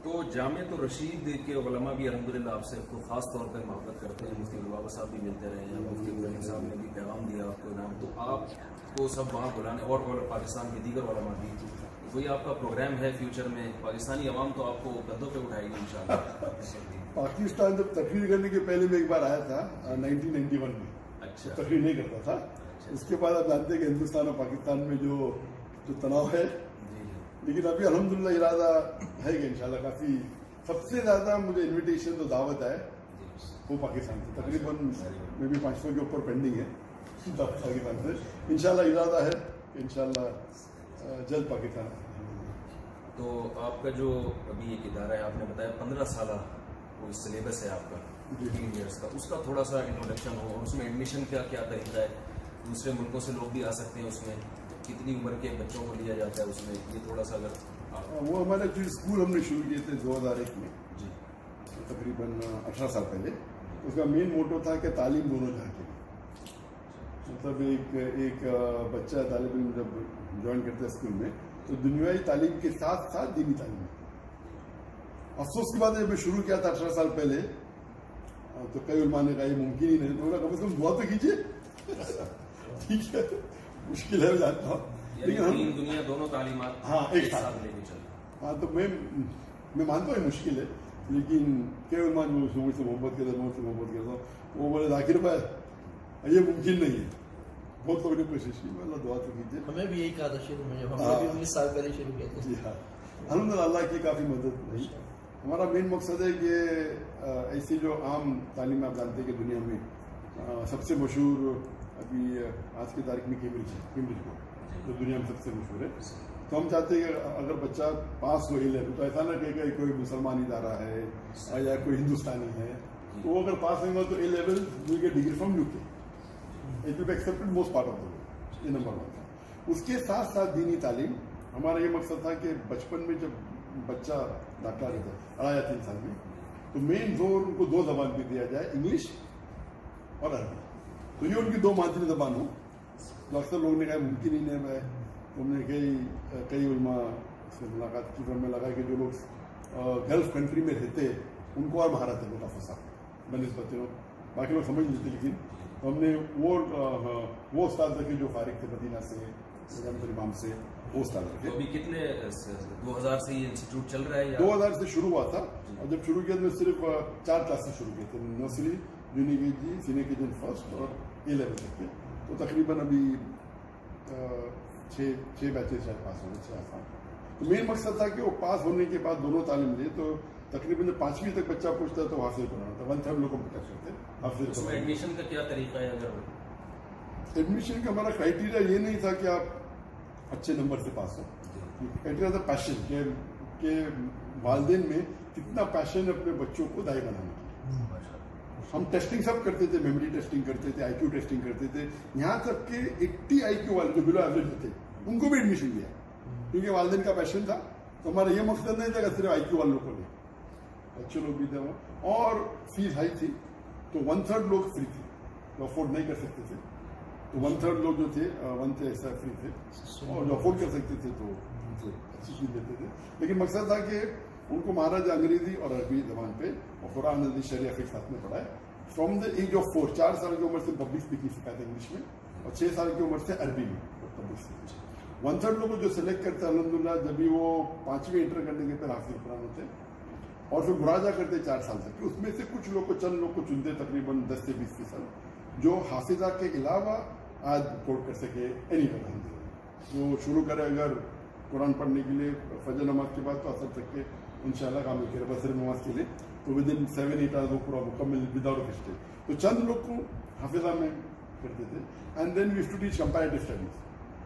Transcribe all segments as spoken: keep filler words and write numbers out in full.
تو جامعۃ الرشید کے علماء بھی الحمدللہ آپ سے کو خاص طور پر محبت کرتے ہیں. مفتی بابا صاحب بھی ملتے رہے ہیں, مفتی ابراہیم صاحب نے بھی پیغام دیا آپ کو انعام, تو آپ کو سب وہاں بلانے, اور اور پاکستان کے دیگر علماء بھی. کوئی آپ کا پروگرام ہے فیوچر میں؟ پاکستانی عوام تو آپ کو قدوں پہ اٹھائے گی انشاءاللہ. پاکستان جب تقریر کرنے کے پہلے میں ایک بار آیا تھا نائنٹین نائنٹی ون میں. اچھا. تقریر نہیں کرتا تھا. اس کے بعد آپ جانتے ہیں کہ ہندوستان اور پاکستان میں جو جو تناؤ ہے, لیکن ابھی الحمدللہ ارادہ ہے کہ انشاءاللہ کافی سب سے زیادہ مجھے انویٹیشن تو دعوت ہے وہ پاکستان سے, تقریباً میں بھی پانچ سو کے اوپر پینڈنگ ہے پاکستان سے. انشاءاللہ ارادہ ہے کہ انشاءاللہ جلد پاکستان. تو آپ کا جو ابھی ایک ادارہ ہے, آپ نے بتایا پندرہ سالہ کوئی سلیبس ہے آپ کا تین ایئرس کا, اس کا تھوڑا سا انٹروڈکشن ہو, اور اس میں ایڈمیشن کا کیا طریقہ ہے؟ دوسرے ملکوں سے لوگ بھی آ سکتے ہیں اس میں, کتنی عمر کے بچوں کو لیا جاتا ہے اس میں, یہ تھوڑا سا اگر وہ ہمارے جو اسکول ہم نے شروع کیے تھے دو ہزار ایک میں جی تقریباً اٹھارہ سال پہلے. اس کا مین موٹو تھا کہ تعلیم دونوں جہاں کے لیے. مطلب ایک ایک بچہ طالب علم جب جوائن کرتا ہے اسکول میں تو دنیائی تعلیم کے ساتھ ساتھ دینی تعلیم ہے. افسوس کی بات ہے جب میں شروع کیا تھا اٹھارہ سال پہلے تو کئی علماء نے کہا یہ ممکن ہی نہیں, تو کم از کم دعا تو کیجیے. ٹھیک ہے, مشکل ہے جانتا ہوں, لیکن دنیا دونوں تعلیمات ہاں ایک ساتھ لے کے چلیں. ہاں تو میں میں مانتا ہوں مشکل ہے, لیکن کئی علماء جو مجھ سے محبت کرتا ہوں سے محبت کرتا ہوں وہ بولے ذاکر بھائی یہ ممکن نہیں ہے. بہت لوگوں نے کوشش کی, اللہ دعا تو کیجیے. ہمیں بھی یہی کہا تھا شروع میں, ہم نے بھی انیس سال پہلے شروع کیا تھا. جی ہاں, الحمدللہ اللہ کی کافی مدد رہی. ہمارا مین مقصد ہے کہ ایسی جو عام تعلیم آپ جانتے ہیں کہ دنیا میں سب سے مشہور ابھی آج کی تاریخ میں کیمبرج ہے, کیمبرج کو جو دنیا میں سب سے مشہور ہے. تو ہم چاہتے ہیں کہ اگر بچہ پاس ہو لیول تو ایسا نہ کہ کوئی مسلمان ادارہ ہے یا کوئی ہندوستانی ہے, تو وہ اگر پاس نہیں ہوا تو A level will get degree from U K, it will be accepted most part of the world. یہ نمبر ون تھا. اس کے ساتھ ساتھ دینی تعلیم. ہمارا یہ مقصد تھا کہ بچپن میں جب بچہ داخلہ لیتا ہے اڑھائی یا تین سال میں, تو مین زور ان کو دو زبان پہ دیا جائے, انگلش اور عربی. تو یہ ان کی دو مادری زبان ہو. تو اکثر لوگوں نے کہا ممکن ہی نہیں ہے. ہم نے کئی کئی علماء سے ملاقات کی تو ہمیں لگا کہ جو لوگ گلف کنٹری میں رہتے ان کو اور مہارت ہے وہ کافی صاحب بنسبت ہو, باقی لوگ سمجھ لیتے. لیکن ہم نے وہ وہ استاد رکھے جو فارغ تھے مدینہ سے, امام سے, وہ استاد رکھے. ابھی کتنے دو ہزار سے یہ انسٹیٹیوٹ چل رہا ہے؟ دو ہزار سے شروع ہوا تھا, اور جب شروع کیا تو میں صرف چار کلاسز شروع کیے تھے, نرسری, جونیئر کے جی, سینئر کے جی فرسٹ اور اے لیول تک کے. تو تقریباً ابھی چھ چھ بیچز شاید پاس ہونے, چھ آسان. تو مین مقصد تھا کہ وہ پاس ہونے کے بعد دونوں تعلیم دے. تو تقریباً جب پانچویں تک بچہ پوچھتا ہے تو حاصل کرنا ہوتا ہے, ون تھرڈ لوگ کو بتا سکتے ہیں. اس میں ایڈمیشن کا کیا طریقہ ہے؟ اگر ایڈمیشن کا ہمارا کرائٹیریا یہ نہیں تھا کہ آپ اچھے نمبر سے پاس ہو. کرائٹیریا تھا پیشن, کہ والدین میں کتنا پیشن اپنے بچوں کو دائی بنانے کی. ہم ٹیسٹنگ سب کرتے تھے, میموری ٹیسٹنگ کرتے تھے, آئی کیو ٹیسٹنگ کرتے تھے, یہاں تک کہ ایٹی آئی کیو والے جو بلو ایوریج ہوتے ان کو بھی ایڈمیشن دیا, کیونکہ والدین کا پیشن تھا. تو ہمارا یہ مقصد نہیں تھا کہ صرف آئی کیو والوں کو لیں, اچھے لوگ بھی تھے وہ, اور فیس ہائی تھی تو ون تھرڈ لوگ فری تھے, جو افورڈ نہیں کر سکتے تھے. تو ون تھرڈ لوگ جو تھے ون تھے ایسا فری تھے, اور جو افورڈ کر سکتے تھے تو اچھی چیز دیتے تھے. لیکن مقصد تھا کہ ان کو مہاراجہ انگریزی اور عربی زبان پہ اور قرآن حدیث شریعہ کے ساتھ میں پڑھائے. From the age of four, چار سال کی عمر سے پبلک اسپیکنگ سکھاتے ہیں انگلش میں, اور چھ سال کی عمر سے عربی میں پبلک اسپیکنگ. ون تھرڈ لوگ کو جو سلیکٹ کرتے ہیں الحمدللہ جب بھی وہ پانچویں انٹر کرنے کے پھر حافظ قرآن ہوتے ہیں, اور پھر مراجعہ کرتے چار سال تک. اس میں سے کچھ لوگ کو چند لوگ کو چنتے تقریباً دس سے بیس فیصد جو حافظہ کے علاوہ آج کوٹ کر سکے اینی ون. جو شروع کرے اگر قرآن پڑھنے کے لیے فجر نماز کے بعد تو اثر تک کے ان شاء اللہ کام کرے بصر نماز کے لیے, تو within seven eight hours وہ پورا مکمل وداؤٹ اسٹیج. تو چند لوگ کو حافظہ میں کرتے تھے. And then we to teach comparative studies,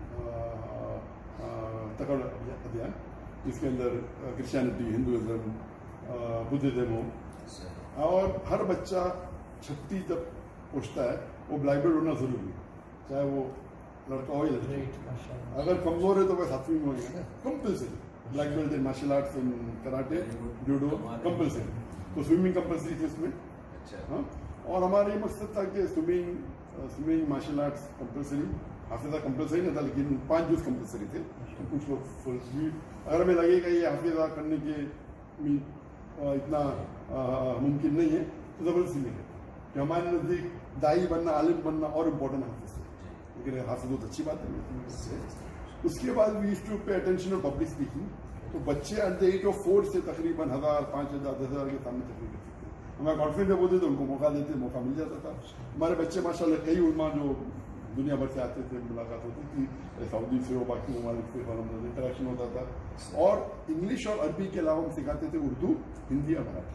تقڑ ادھیان, جس کے اندر کرسچینٹی, ہندوازم, بدھزم ہو, اور ہر بچہ چھٹی جب پہنچتا ہے وہ بلیک بیلٹ ہونا ضروری ہے, چاہے وہ لڑکا ہو یا لڑکی. اگر کمزور ہے تو وہ ساتویں میں ہوئے گا compulsory. Black belt in martial arts, in karate, judo compulsory. تو سوئمنگ کمپلسری تھی اس میں. ہاں, اور ہمارا یہ مقصد تھا کہ swimming swimming martial arts compulsory, حافظہ کمپلسری نہیں تھا, لیکن پانچ جوز کمپلسری تھے. کچھ لوگ اگر ہمیں لگے گا یہ حافظہ کرنے کے इतना मुमकिन नहीं है, तो ज़बरदस्ती नहीं करता कि हमारे नज़दीक दाई बनना, आलिम बनना और इम्पोर्टेंट हाफिज है, लेकिन हाफिज बहुत अच्छी बात है। उसके बाद we used to pay attention on public speaking, तो बच्चे at the age of four से तकरीबन हज़ार पाँच हज़ार दस हज़ार के सामने तकरीर कर सकते हैं। हमारे कॉन्फिडेंस जब होते तो उनको मौका देते, मौका मिल जाता था। हमारे बच्चे माशाल्लाह कई उलमा जो दुनिया भर से आते थे, मुलाकात होती थी, सऊदी से हो, बाकी ममालिक से इंटरेक्शन होता था। और इंग्लिश और अरबी के अलावा हम सिखाते थे उर्दू, हिंदी और मराठी।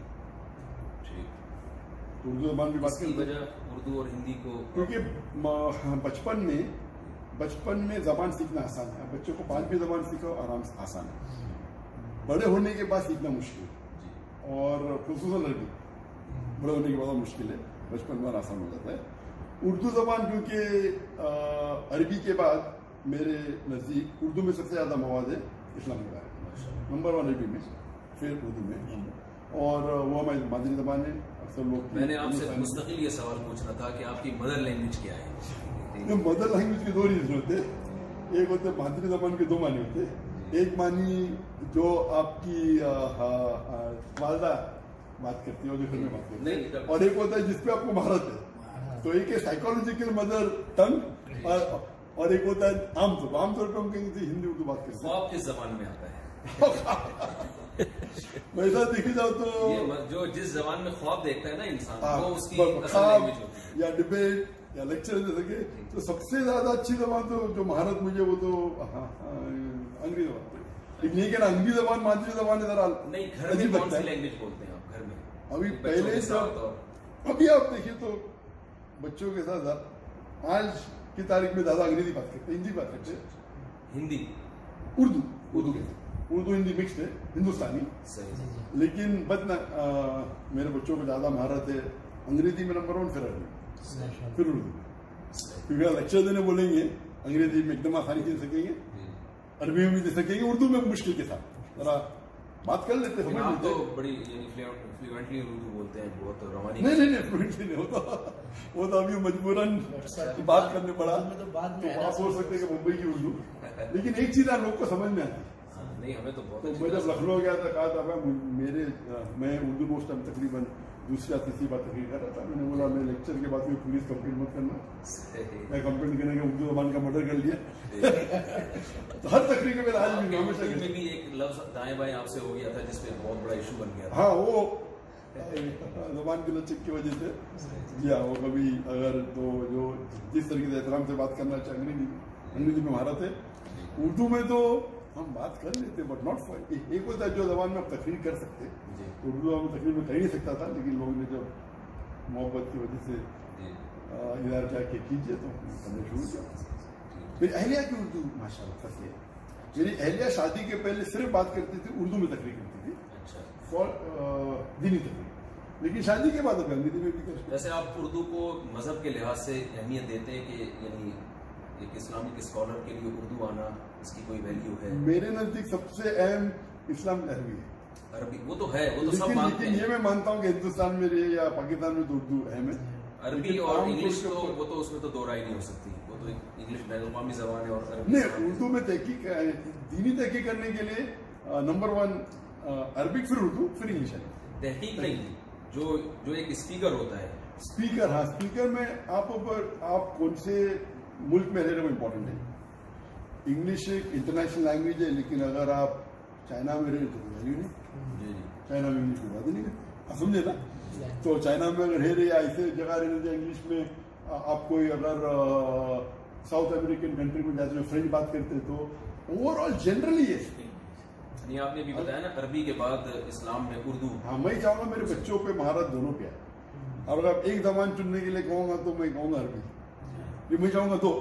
तो उर्दू जबान भी बात की वजह उर्दू और हिंदी को, क्योंकि बचपन में बचपन में जबान सीखना आसान है। बच्चों को पांच भी जबान सीखो आराम से आसान है, बड़े होने के बाद सीखना मुश्किल है, और खुसूसन अरबी बड़े होने के बाद मुश्किल है, बचपन में आसान हो जाता है। उर्दू जबान क्योंकि अरबी के बाद मेरे नज़दीक उर्दू में सबसे ज़्यादा मवाद है इस्लामी का, नंबर वन अरबी में, फिर उर्दू में, और वो हमारी मादरी जबान है। अक्सर लोग, मैंने आपसे मुस्तकिल ये सवाल पूछना था कि आपकी मदर लैंग्वेज क्या है? तो मदर लैंग्वेज के दो रीजन होते, एक होते मादरी जबान के दो मानी होते, एक मानी जो आपकी वालदा बात करती है और जो घर में बात करती है, और एक होता है जिसपे आपको महारत है। तो एक है साइकोलॉजिकल मदर टंग, और, और एक होता है आमतौर आमतौर पर हम कहेंगे हिंदी उर्दू बात करते हैं। ख्वाब किस जबान में आता है? वैसा देखी जाओ तो ये जो जिस जबान में ख्वाब देखता है ना इंसान, वो उसकी असल ख्वाब लैंग्वेज होती है। या डिबेट या लेक्चर दे सके, तो सबसे ज्यादा अच्छी जबान तो जो महारत मुझे वो तो अंग्रेजी जबान, लेकिन ये कहना अंग्रेजी जबान मादरी जबान इधर नहीं, घर में कौन सी लैंग्वेज बोलते हैं आप घर में? अभी पहले सब, अभी आप देखिए तो बच्चों के साथ आज की तारीख में ज्यादा अंग्रेजी बात करते हैं, हिंदी बात करते हैं, हिंदी उर्दू उर्दू उर्दू हिंदी मिक्स्ड है, हिंदुस्तानी। लेकिन बतना मेरे बच्चों को ज्यादा महारत है अंग्रेजी में नंबर वन, फिर अरबी, फिर उर्दू। क्योंकि लेक्चर देने बोलेंगे अंग्रेजी में एकदम आसानी से सकेंगे, अरबी में भी दे सकेंगे, उर्दू में मुश्किल के साथ जरा बात कर लेते हैं, समझ लेते तो बड़ी फ्लुएंटली उर्दू बोलते हैं, बहुत रवानी। नहीं नहीं नहीं फ्लुएंटली नहीं होता, वो तो अभी मजबूरन बात करने पड़ा, तो आप सोच सकते हैं कि मुंबई की उर्दू। लेकिन एक चीज आप लोग को समझ में आती है, नहीं हमें तो बहुत। तो मैं जब लखनऊ गया था, कहा था मेरे मैं उर्दू में उस टाइम तकरीबन दूसरी या तीसरी बात तकरीर कर रहा था, मैंने बोला मैं लेक्चर के बाद में पुलिस कंप्लेंट मत करना, मैं कंप्लेंट करने के उर्दू जबान का मर्डर कर लिया। तो हर तकरीर में आज भी हमेशा में भी एक लफ्ज दाएं बाएं आपसे हो गया था जिसपे बहुत बड़ा इशू बन गया था। हाँ, वो जबान की लचक की वजह से जी हाँ, वो कभी अगर तो जो जिस तरीके से एहतराम से बात करना चाहिए, अंग्रेजी अंग्रेजी में महारत है, उर्दू में तो हम बात कर लेते बट नॉट फॉर, एक होता है जो जबान में आप तकरीर कर सकते, उर्दू में तकरीर में कर ही नहीं सकता था, लेकिन लोगों ने जब मोहब्बत की वजह से इधर जाके कीजिए तो हमने शुरू किया। मेरी अहलिया की उर्दू माशाल्लाह फंसी है। मेरी अहलिया शादी के पहले सिर्फ बात करती थी, उर्दू में तकरीर करती थी फॉर दीनी तकरीर, लेकिन शादी के बाद अंग्रेजी में भी कर। वैसे आप उर्दू को मजहब के लिहाज से अहमियत देते हैं कि यानी एक इस्लामिक स्कॉलर के लिए उर्दू आना इसकी कोई वैल्यू है? मेरे नजदीक सबसे अहम इस्लाम अरबी है, अरबी वो तो है, वो तो सब मानते हैं। ये मैं मानता हूँ कि हिंदुस्तान में रहे या पाकिस्तान में तो उर्दू अहम है, अरबी और इंग्लिश तो वो तो उसमें तो दो राय नहीं हो सकती, वो तो इंग्लिश बैनुल-अक़वामी जबान है और अरबी नहीं। उर्दू में तहकीक दीनी तहकीक करने के लिए नंबर वन अरबिक, फिर उर्दू, फिर इंग्लिश है। तहकीक नहीं, जो जो एक स्पीकर होता है, स्पीकर, हाँ स्पीकर में आप ऊपर आप कौन से मुल्क में रह रहे हो इम्पोर्टेंट है। इंग्लिश एक इंटरनेशनल लैंग्वेज है, लेकिन अगर आप चाइना में रहे तो वैल्यू नहीं, चाइना में इंग्लिश की बात ही नहीं है, समझे ना। तो चाइना में अगर रह रहे या ऐसे जगह रह रहे इंग्लिश में, आप कोई अगर साउथ अमेरिकन कंट्री में जाते हैं फ्रेंच बात करते तो ओवरऑल जनरली है। नहीं, आपने भी बताया ना अरबी के बाद इस्लाम में उर्दू। हाँ, मैं चाहूंगा मेरे बच्चों पे महारत दोनों पे है, और अगर एक जबान चुनने के लिए कहूंगा तो मैं कहूंगा अरबी, ये मैं चाहूंगा दो,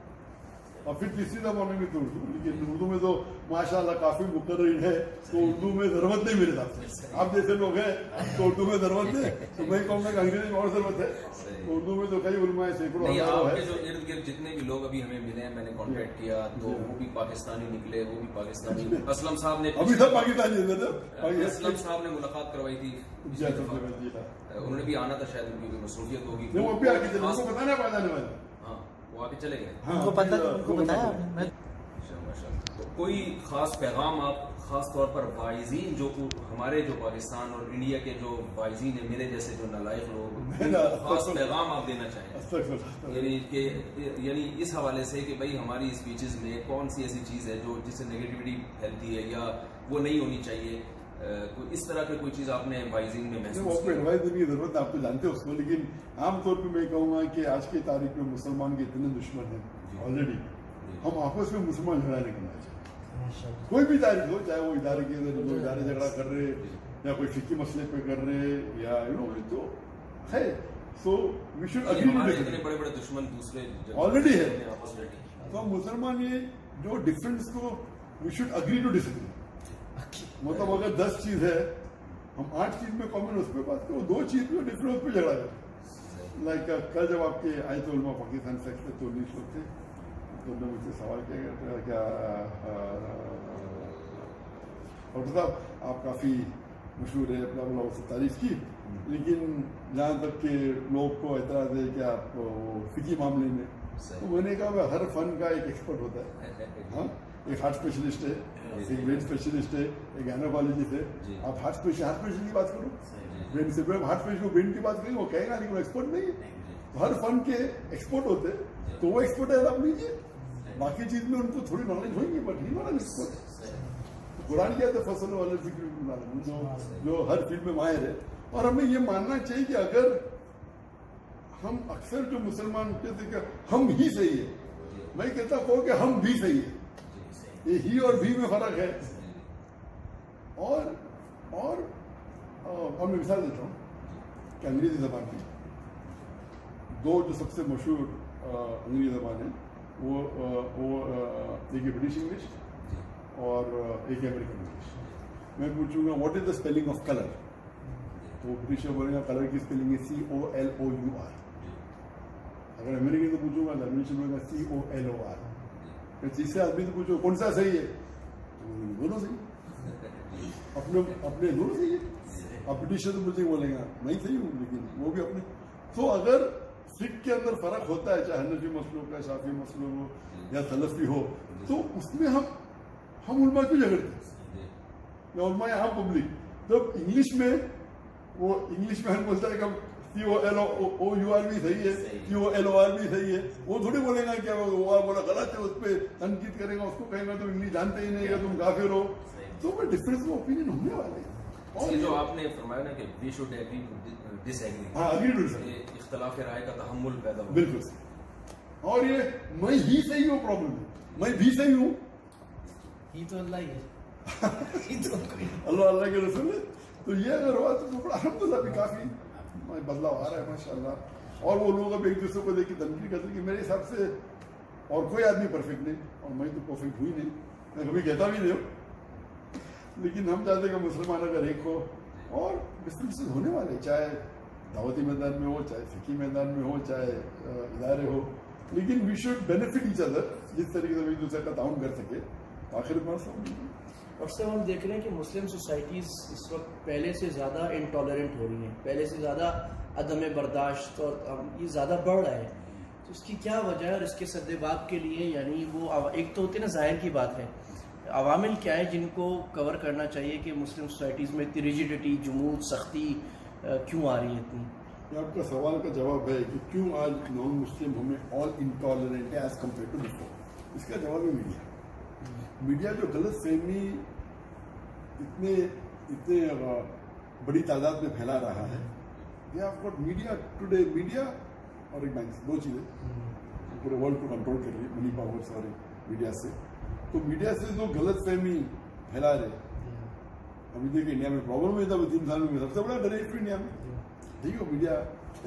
और फिर तीसरी जबान में भी तो उर्दू। लेकिन उर्दू में तो माशाल्लाह काफी मुकर्रिर है, तो उर्दू में जरूरत नहीं मेरे साथ। आप जैसे लोग हैं तो उर्दू में जरूरत है, तो मैं कहूँगा कि अंग्रेजी में और जरूरत है। उर्दू में तो कई उलमा सैकड़ों आपके जो इर्द गिर्द जितने भी लोग अभी हमें मिले, मैंने कॉन्टेक्ट किया तो वो भी पाकिस्तानी निकले, वो भी पाकिस्तानी। असलम साहब ने अभी सब पाकिस्तानी असलम साहब ने मुलाकात करवाई थी, उन्होंने भी आना था, शायद उनकी मसरूफियत होगी, वो भी आगे चले, उनको बताना बताने वाले। हाँ, वो आगे चले गए। उनको पता, उनको बताया। तो कोई खास पैगाम आप خاص طور پر وائزین جو ہمارے جو پاکستان اور انڈیا کے جو وائزین ہیں میرے جیسے جو نالائق لوگ خاص پیغام آپ دینا چاہیں یعنی کہ یعنی اس حوالے سے کہ بھائی ہماری اسپیچز میں کون سی ایسی چیز ہے جو جس سے نگیٹیوٹی پھیلتی ہے یا وہ نہیں ہونی چاہیے, اس طرح کی کوئی چیز آپ نے وائزنگ میں محسوس کی؟ ایڈوائز دینے کی ضرورت ہے, آپ تو جانتے ہو اس کو, لیکن عام طور پہ میں کہوں گا کہ آج کی تاریخ میں مسلمان کے اتنے دشمن ہیں آلریڈی, ہم آپس میں مسلمان جھگڑا نہیں کرنا چاہیے. کوئی بھی تاریخ ہو, چاہے وہ ادارے کے اندر ادارے جھگڑا کر رہے یا کوئی فقہی مسئلے پہ کر رہے یا یو نو تو ہے, so we should agree to this. بڑے بڑے دشمن دوسرے آلریڈی ہے, تو ہم مسلمان یہ جو ڈفرینس کو we should agree to disagree. مطلب اگر دس چیز ہے ہم آٹھ چیز میں کامن اس پہ بات کرو, دو چیز میں ڈفرینس پہ جھگڑا کریں. لائک کل جب آپ کے آئے تو علماء پاکستان سے ایکسپرٹ تو انیس لوگ تھے, تو انہوں نے مجھ سے سوال کیا کیا ڈاکٹر صاحب آپ کافی مشہور ہے, اپنا بلا اس سے تعریف کی, لیکن جہاں تک کہ لوگ کو اعتراض ہے کہ آپ فقہی معاملے میں, تو میں نے کہا ہر فن کا ایک ایکسپرٹ ہوتا ہے. ہاں, ایک ہارٹ اسپیشلسٹ ہے, ایک برین اسپیشلسٹ ہے, ایک گائنیکالوجسٹ ہے. آپ ہارٹ اسپیشل ہارٹ اسپیشل کی بات کرو, برین سے ہارٹ اسپیشل برین کی بات کریں, وہ کہے گا لیکن وہ ایکسپرٹ نہیں ہے. ہر فن کے ایکسپرٹ ہوتے ہیں, تو وہ ایکسپرٹ ہے آپ لیجیے, باقی چیز میں ان کو تھوڑی نالج ہوئی گی بٹ نہیں نالج ایکسپرٹ. قرآن کیا تھا فصل والے ذکر جو جو ہر فیلڈ میں ماہر ہے, اور ہمیں یہ ماننا چاہیے کہ اگر ہم اکثر جو مسلمان کہتے ہیں کہ ہم ہی صحیح ہے, میں کہتا ہوں کہ ہم بھی صحیح ہے, یہ ہی اور بھی میں فرق ہے. اور اور اب میں مثال دیتا ہوں کہ انگریزی زبان کی دو جو سب سے مشہور انگریزی زبان ہیں وہ وہ ایک برٹش انگلش اور ایک امریکن انگلش. میں پوچھوں گا what is the spelling of colour, تو برٹش بولیں گا کلر کی اسپیلنگ ہے C O L O U R. اگر امریکن سے پوچھوں گا تو امریکن بولیں گا سی او ایل او آر. تیسرے آدمی سے پوچھو کون سا صحیح ہے, دونوں صحیح, اپنے اپنے دونوں صحیح ہے. اب برٹش سے مجھے بولیں گا میں صحیح ہوں, لیکن وہ بھی اپنے. تو اگر فقہ کے اندر فرق ہوتا ہے, چاہے حنفی مسلک کا, شافعی مسلک ہو یا سلفی ہو, تو اس میں ہم ہم علماء کیوں جھگڑتے ہیں, یا علماء عام پبلک. جب انگلش میں وہ انگلش میں ہم بولتا ہے کہ C O L O U R بھی صحیح ہے, C O L O R بھی صحیح ہے, وہ تھوڑی بولے گا کہ وہ بولا غلط ہے, اس پہ تنقید کرے گا, اس کو کہیں گا تم انگلش جانتے ہی نہیں یا تم کافر ہو. تو وہ ڈفرینس میں اوپینین ہونے والے ہیں. اور جو آپ نے فرمایا نا کہ we should agree to disagree, ہاں اگری ٹو ڈس ایگری, اختلاف رائے کا تحمل پیدا ہو. بالکل صحیح. اور یہ میں ہی صحیح ہوں پرابلم ہے, میں بھی صحیح ہوں, یہ تو اللہ ہی ہے, اللہ اللہ کے رسول ہے. تو یہ اگر ہوا تو الحمدللہ بھی کافی بدلاؤ آ رہا ہے ماشاء اللہ. اور وہ لوگ اب ایک دوسرے کو دیکھ کے تنقید کرتے کہ میرے حساب سے اور کوئی آدمی پرفیکٹ نہیں, اور میں تو پرفیکٹ ہوئی نہیں, میں کبھی کہتا بھی نہیں ہوں, لیکن ہم چاہتے کہ مسلمان اگر ایک ہو, اور ڈفرینسز ہونے والے, چاہے دعوتی میدان میں ہو, چاہے فقہی میدان میں ہو, چاہے ادارے ہو, لیکن we should benefit each other, جس طریقے سے ایک دوسرے کا تعاون کر سکے. آخر میں اور سر ہم دیکھ رہے ہیں کہ مسلم سوسائٹیز اس وقت پہلے سے زیادہ انٹالرنٹ ہو رہی ہیں, پہلے سے زیادہ عدم برداشت, اور یہ زیادہ بڑھ رہا ہے. تو اس کی کیا وجہ ہے, اور اس کے سدباب کے لیے یعنی وہ ایک تو ہوتی ہے نا ظاہر کی بات ہے, عوامل کیا ہے جن کو کور کرنا چاہیے کہ مسلم سوسائٹیز میں اتنی ریجیڈیٹی, جمود, سختی کیوں آ رہی ہے اتنی؟ آپ کا سوال کا جواب ہے کہ کیوں آج نان مسلم ہمیں آل انٹالرنٹ ہے ایز کمپیئر ٹو بفور. اس کا جواب ہے میڈیا. میڈیا جو غلط فہمی اتنے اتنے بڑی تعداد میں پھیلا رہا ہے, یہ آپ کو میڈیا ٹوڈے, میڈیا اور ایک بینک, دو چیزیں پورے ورلڈ کو کنٹرول کر رہی ہے, منی پاورس اور میڈیا سے. تو میڈیا سے جو غلط فہمی پھیلا رہے, ابھی دیکھیں انڈیا میں پرابلم ہے تھا, تین سال میں سب سے بڑا ڈائریکٹر انڈیا میں, ٹھیک ہے میڈیا.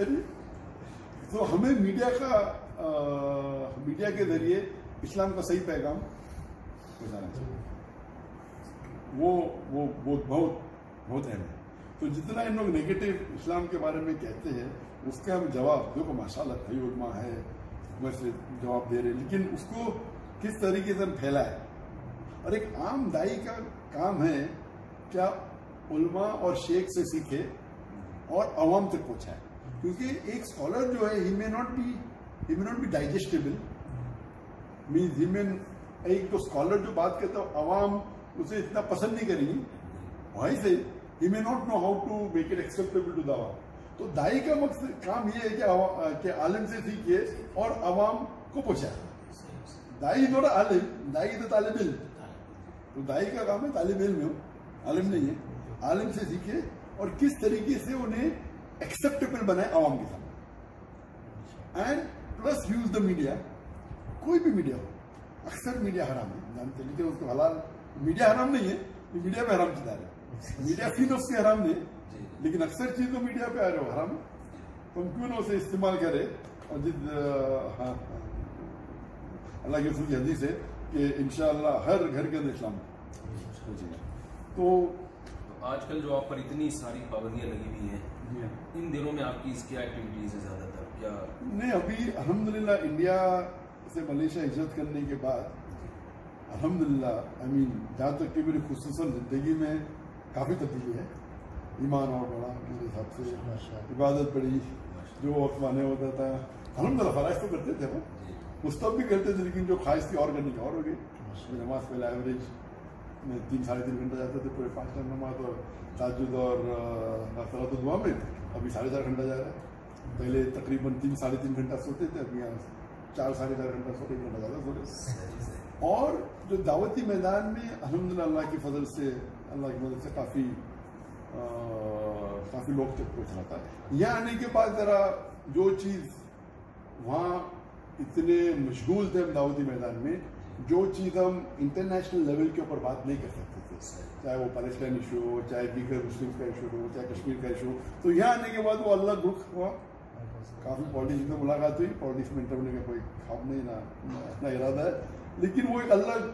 تو ہمیں میڈیا کا میڈیا کے ذریعے اسلام کا صحیح پیغام پہنچانا چاہیے, وہ وہ بہت بہت بہت اہم ہے. تو جتنا ان لوگ نگیٹو اسلام کے بارے میں کہتے ہیں, اس کا ہم جواب دیکھو ماشاء اللہ کئی علماء ہے ویسے جواب دے رہے, لیکن اس کو کس طریقے سے ہم پھیلائے. اور ایک عام دائی کا کام ہے کیا علماء اور شیخ سے سیکھے اور عوام تک پہنچائے, کیونکہ ایک اسکالر جو ہے he may not be he may not be digestible, means he mean ایک تو اسکالر جو بات کرتا ہے عوام اسے اتنا پسند نہیں کریں گی. وہیں سے ہی may not know how to make it acceptable to دعویٰ. تو دائی کا مقصد کام یہ ہے کہ کہ عالم سے سیکھیے اور عوام کو پہنچائے. دائی نوٹ عالم, دائی تو طالب علم. تو دائی کا کام ہے طالب علم ہو, عالم نہیں ہے. عالم سے سیکھے اور کس طریقے سے انہیں ایکسیپٹیبل بنائے عوام کے سامنے. And plus use the media, کوئی بھی میڈیا ہو. اکثر میڈیا حرام ہے, جانتے لیکن اس کو حلال. میڈیا حرام نہیں ہے, یہ میڈیا پہ حرام چلا رہے ہیں. میڈیا فی نفس سے حرام نہیں, لیکن اکثر چیزوں میڈیا پہ آ رہے ہو حرام ہے. تو ہم کیوں نہ اسے استعمال کرے. اور جد ہاں اللہ کے رسول کی حدیث ہے کہ انشاءاللہ ہر گھر کے اندر اسلام ہو جائے گا. تو آج کل جو آپ پر اتنی ساری پابندیاں لگی ہوئی ہیں, ان دنوں میں آپ کی اس کیا ایکٹیویٹیز ہے زیادہ تر کیا؟ نہیں, ابھی الحمدللہ انڈیا سے ملیشیا ہجرت کرنے کے بعد الحمدللہ آئی مین جہاں تک کہ میری خصوصاً زندگی میں کافی تبدیلی ہے. ایمان اور بڑا میرے حساب سے, عبادت بڑی. جو وقت مانے ہوتا تھا الحمدللہ فرائض تو کرتے تھے, وہ مستب بھی کرتے تھے, لیکن جو خواہش تھی اور کرنے کی اور ہو گئی. نماز پہلے ایوریج میں تین ساڑھے تین گھنٹہ جاتے تھے پورے پانچ ٹائم نماز, اور تہجد اور صلاۃ الدعا میں ابھی ساڑھے چار گھنٹہ جا رہا ہے. پہلے تقریباً تین ساڑھے تین گھنٹہ سوتے تھے, ابھی یہاں چار ساڑھے چار گھنٹہ سوتے, ایک گھنٹہ زیادہ سوتے. اور جو دعوتی میدان میں الحمدللہ اللہ کی فضل سے, اللہ کی مدد سے کافی کافی لوگ تک پہنچ رہا تھا. یہاں آنے کے بعد ذرا جو چیز وہاں اتنے مشغول تھے ہم دعوتی میدان میں, جو چیز ہم انٹرنیشنل لیول کے اوپر بات نہیں کر سکتے تھے, چاہے وہ پیلسٹائن ایشو ہو, چاہے دیگر مسلم کا ایشو ہو, چاہے کشمیر کا ایشو ہو, تو یہاں آنے کے بعد وہ اللہ رخ ہوا. کافی پالیٹکس میں ملاقات ہوئی. پالیٹکس میں انٹر ہونے کا کوئی خواب نہیں, نہ اپنا ارادہ ہے, لیکن وہ ایک الگ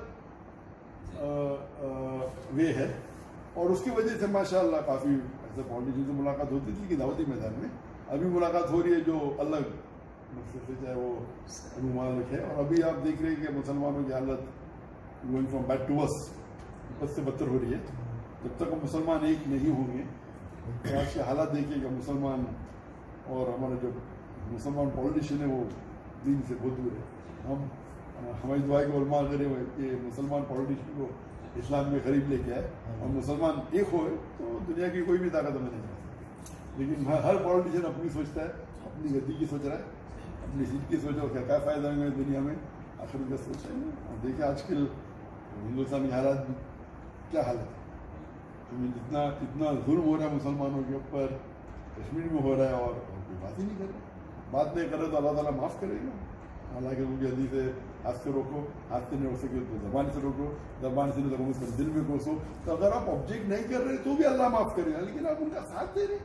وے ہے. اور اس کی وجہ سے ماشاء اللہ کافی ایسے پالیٹیشن سے ملاقات ہوتی تھی کہ دعوتی میدان میں ابھی ملاقات ہو رہی ہے جو الگ مقصد سے, چاہے وہ ممالک ہے. اور ابھی آپ دیکھ رہے ہیں کہ مسلمانوں کی حالت going from bad to worse, بد سے بدتر ہو رہی ہے. جب تک ہم مسلمان ایک نہیں ہوں گے, تو آج کے حالات دیکھیے کہ مسلمان اور ہمارے جو مسلمان پالیٹیشین ہے وہ دین سے بہت دور ہے. ہم ہماری دعا کے علماء کرے ہوئے کہ مسلمان پالیٹیشین کو اسلام میں قریب لے کے آئے, اور مسلمان ایک ہوئے تو دنیا کی کوئی بھی طاقت ہمیں نہیں کر سکتی. لیکن ہر پالیٹیشین اپنی سوچتا ہے, اپنی گدی کی سوچ رہا ہے, اپنی سیٹ کی سوچ, اور کیا کیا فائدہ ہوں گے دنیا میں آخر کا سوچ ہے. اور دیکھیں آج کل ہندوستان کے حالات کیا حالت ہے. جتنا اتنا ظلم ہو رہا ہے مسلمانوں کے اوپر, کشمیر میں ہو رہا ہے, اور کوئی بات ہی نہیں کر رہے. بات نہیں کر رہے تو اللہ تعالیٰ معاف کرے گا. حالانکہ وہ بھی حدیث ہے, ہاتھ سے روکو, ہاتھ سے نہیں روک سکے تو زبان سے روکو, زبان سے نہیں روکو تو دل میں گھوسو. تو اگر آپ آبجیکٹ نہیں کر رہے تو بھی اللہ معاف کرے گا, لیکن آپ ان کا ساتھ دے رہے.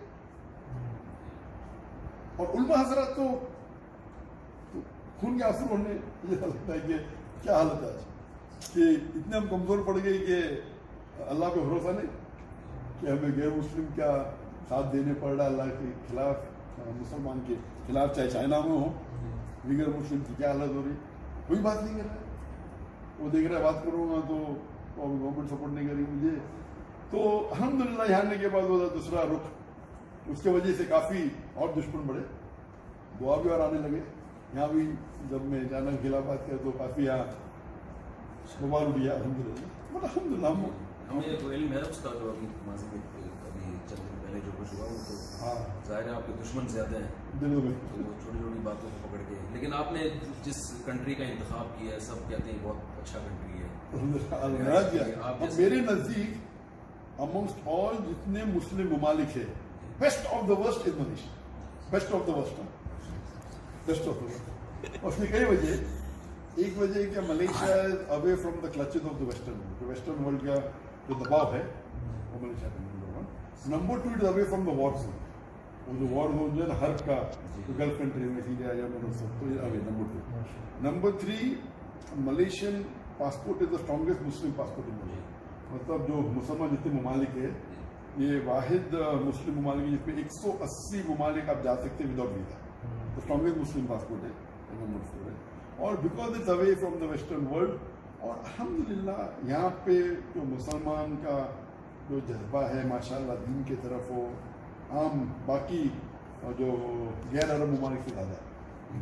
اور علماء حضرات تو خون کے آنسو ہونے یہ لگتا ہے کہ کیا حالت ہے آج, کہ اتنے ہم کمزور پڑ گئے کہ اللہ پہ بھروسہ نہیں, کہ ہمیں غیر مسلم کیا ساتھ دینے پڑ رہا ہے اللہ کے خلاف, مسلمان کے خلاف, چاہے چائنا میں ہو, دیگر مسلم کی کیا حالت ہو رہی, کوئی بات نہیں کر رہا ہے. وہ دیکھ رہا ہے بات کروں گا تو گورنمنٹ سپورٹ نہیں کرے مجھے. تو الحمدللہ یہاں آنے کے بعد وہ دوسرا رخ, اس کی وجہ سے کافی اور دشمن بڑھے, دعا بھی اور آنے لگے. یہاں بھی جب میں جانا خلاف بات کیا تو کافی یہاں بمار اڑیا الحمدللہ. الحمدللہ ہم ہمیں تو علم ہے اس کا, جو ابھی ماضی میں کبھی چند دن پہلے جو کچھ ہوا وہ تو ہاں ظاہر ہے آپ کے دشمن زیادہ ہیں, دلوں میں تو وہ چھوٹی چھوٹی باتوں کو پکڑ کے. لیکن آپ نے جس کنٹری کا انتخاب کیا ہے, سب کہتے ہیں بہت اچھا کنٹری ہے. اب میرے نزدیک امونگسٹ آل جتنے مسلم ممالک ہے, best of the worst is Malaysia. Best of the worst, best of the worst. اس میں کئی وجہ. ایک وجہ کہ Malaysia is away from the clutches of the western world. Western world کا جو دباؤ ہے وہ ملیشیا کا number one. Number two is away from the war zone. وہ جو وار زون جو ہے نا حرب کا, گلف کنٹری میں سیریا یا میں تو away number two. Number three, Malaysian passport is the strongest Muslim passport in Malaysia. مطلب جو مسلمان جتنے ممالک ہے, یہ واحد مسلم ممالک ہے جس میں ایک سو اسی ممالک آپ جا سکتے ہیں وداؤٹ ویزا. تو اسٹرانگیسٹ مسلم پاسپورٹ ہے, نمبر فور ہے. اور because it's away from the western world. اور الحمدللہ یہاں پہ جو مسلمان کا جو جذبہ ہے ماشاء اللہ دین کی طرف, وہ عام باقی جو غیر عرب ممالک سے زیادہ ہے.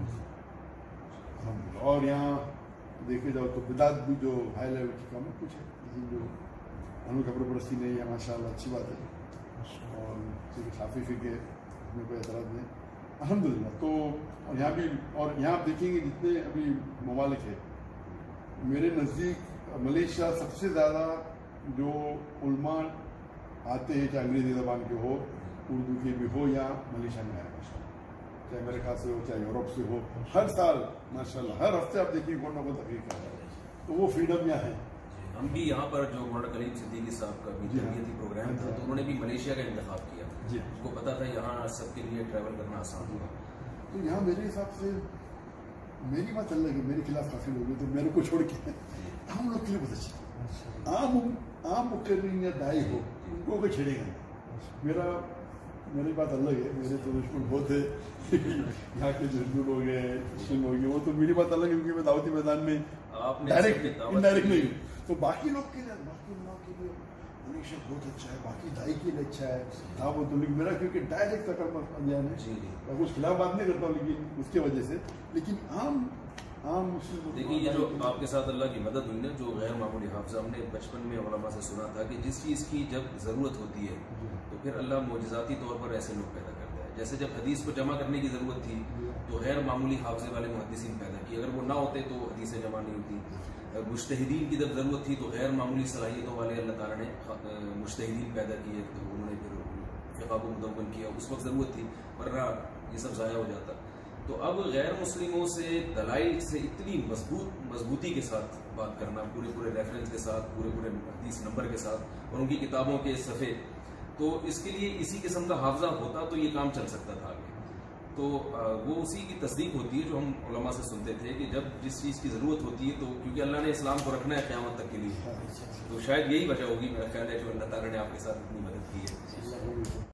اور یہاں دیکھے جاؤ تو بدعت بھی جو ہائی لیول کی کم ہے, کچھ ہے, لیکن جو हमें खबर परस्ती नहीं है माशाल्लाह, अच्छी बात है। और क्योंकि काफ़ी फिक्र हमें कोई एतराज़ नहीं अल्हम्दुलिल्लाह। तो यहाँ भी, और यहाँ आप देखेंगे जितने अभी ममालिक है, मेरे नज़दीक मलेशिया सबसे ज़्यादा जो उलमा आते हैं, चाहे अंग्रेज़ी ज़बान के हो, उर्दू के भी हो, या मलेशिया में आए माशाल्लाह, चाहे अमेरिका से हो, चाहे यूरोप से हो, हर साल माशाल्लाह हर हफ्ते आप देखिए कोई ना कोई तकरीर कर रहा है। तो वो फ्रीडम यहाँ है। हम भी यहाँ पर जो मौलाना कलीम सिद्दीकी साहब का भी तरबियती प्रोग्राम था, तो उन्होंने भी मलेशिया का इंतखाब किया। जी, उनको पता था यहाँ सबके लिए ट्रैवल करना आसान होगा। तो यहाँ मेरे हिसाब से मेरी बात अलग है, मेरे खिलाफ काफ़ी लोग हैं, तो मेरे को छोड़ के आम लोग के लिए बहुत अच्छी, आम आम मुकर्रीन या दाई हो उनको कोई छेड़ेगा नहीं। मेरा मेरी बात अलग है, मेरे तो दुश्मन बहुत है यहाँ के जो हिंदू लोग हैं, क्रिश्चियन लोग हैं, वो तो मेरी बात अलग है, क्योंकि मैं दावती मैदान में आपने डायरेक्ट सबकी दावत इनडायरेक्ट की। नहीं हूँ। तो बाकी लोग के लिए, बाकी लोग के लिए मलेशिया बहुत अच्छा है, बाकी दाई के लिए अच्छा है। हाँ वो तो, लेकिन मेरा क्योंकि डायरेक्ट तक अभियान है, जी जी मैं कुछ खिलाफ बात नहीं करता हूँ, लेकिन उसके वजह से, लेकिन आम आम मुस्लिम देखिए, ये जो आपके साथ अल्लाह की मदद हुई ना, जो गैर मामूली हाफजा, हमने बचपन में उलमा से सुना था कि जिस चीज़ की जब ज़रूरत होती है तो फिर अल्लाह मोजज़ाती तौर पर ऐसे लोग पैदा करता है। जैसे जब हदीस को जमा करने की ज़रूरत थी तो गैर मामूली हाफजे वाले मुहद्दिसीन पैदा किए, अगर वो ना होते तो हदीसें जमा नहीं होती। मुज्तहिदीन की जब ज़रूरत थी तो गैर मामूली सलाहियतों वाले अल्लाह ताला ने मुज्तहिदीन पैदा किए, तो उन्होंने फिर फ़िक़्ह को मुदव्वन किया। उस वक्त ज़रूरत थी, वरना ये सब ज़ाया हो जाता। तो अब गैर मुस्लिमों से दलाइल से इतनी मजबूत मजबूती के साथ बात करना, पूरे पूरे रेफरेंस के साथ, पूरे पूरे हदीस नंबर के साथ, और उनकी किताबों के सफ़े, तो इसके लिए इसी किस्म का हाफजा होता तो ये काम चल सकता था आगे। तो वो उसी की तस्दीक होती है जो हम उलमा से सुनते थे कि जब जिस चीज़ की ज़रूरत होती है, तो क्योंकि अल्लाह ने इस्लाम को रखना है क़यामत तक के लिए, तो शायद यही वजह होगी, मेरा ख्याल है, जो अल्लाह ताला ने आपके साथ इतनी मदद की है।